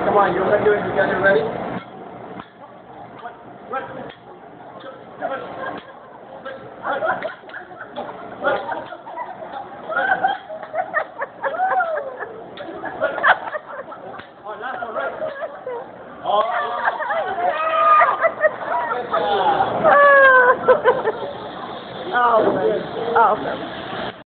Come on, you're gonna do it. You guys are ready? Oh, oh,